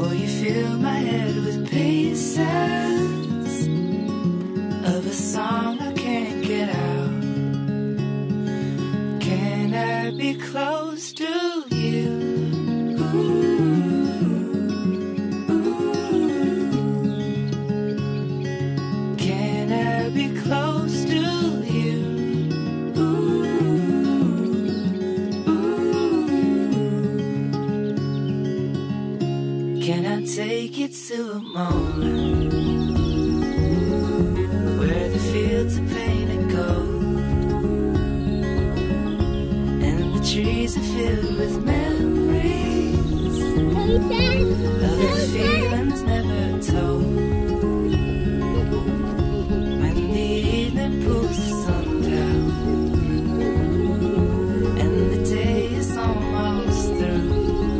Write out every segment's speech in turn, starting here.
Oh, you fill my head with pieces of a song I can't get out. Can I be close to you? Can I be close to you? Can I take you to a moment where the fields are painted gold and the trees are filled with memories of the feelings never told? When the evening pulls the sun down and the day is almost through,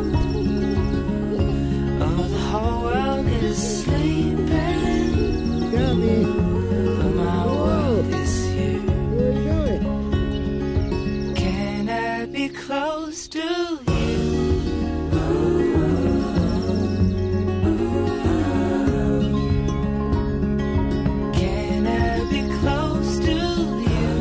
oh, the whole world is sleeping, but my world is here. Can I be close to you? Can I be close to you?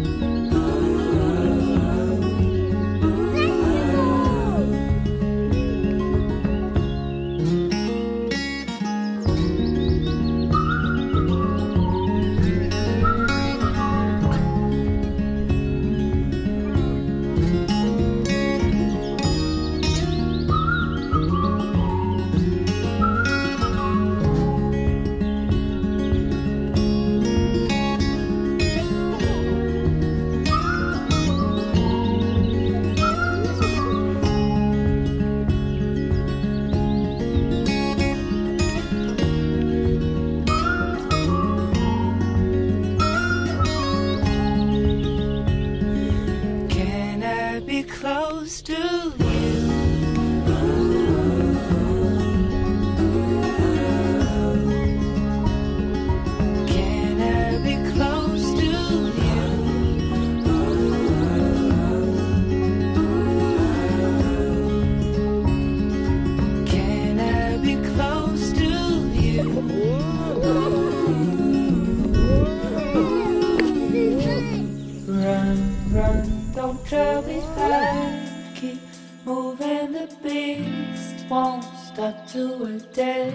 Can I be close to you? Can I be close to you? Can I be close to you? Run, run, don't trail me back. Keep moving, the beast won't stop till we're dead.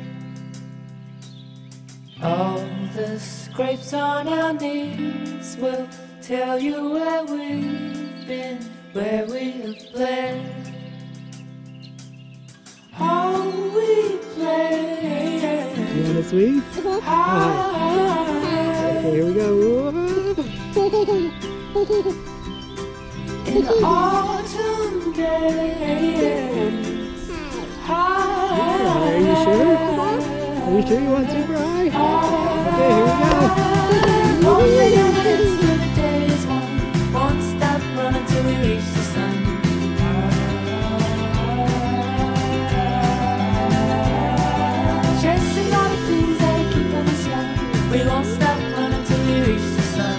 All the scrapes on our knees will tell you where we've been, where we have bled. All we play. You want to swing? Okay, here we go. In the autumn days. Are you sure? Are you sure you want super high? Okay, here we go. Won't stop running till we reach the sun. Chasing all the things that are keeping us young. We won't stop running till we reach the sun.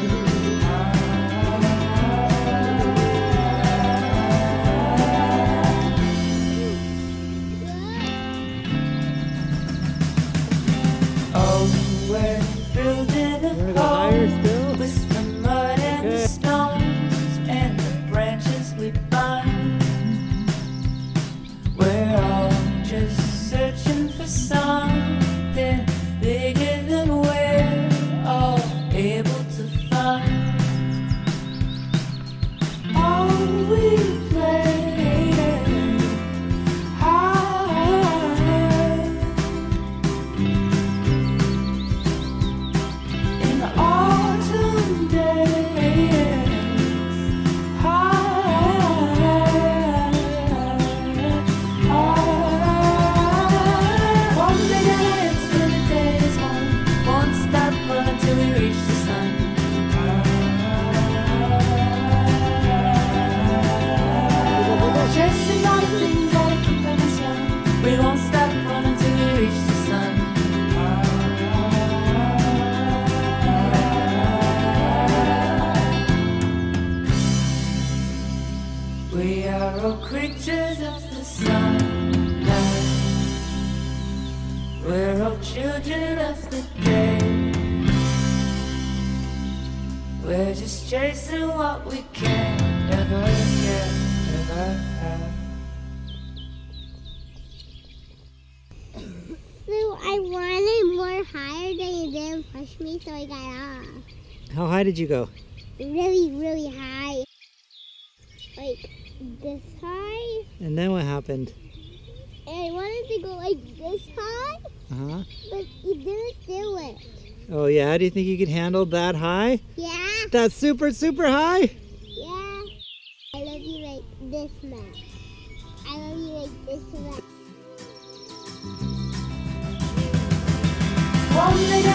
Oh, we're building a We're higher still. with the mud and the stones and the branches we bind. We're all just searching for something bigger than we're all able to find. All we play high in the autumn days. One big dance when the day is won. Won't stop running till we reach the sun. Chasing all the things that are keeping us young. We won't stop running till we reach the sun. We are all creatures of the sun. We're all children of the day. We're just chasing what we can never get, never have. So I wanted more higher than you didn't push me, so I got off. How high did you go? Really, really high. Like this high. And then what happened? And I wanted to go like this high, Uh-huh. but you didn't do it. Oh yeah, do you think you could handle that high? Yeah, That's super, super high? yeah. I love you like this much. I love you like this much. One day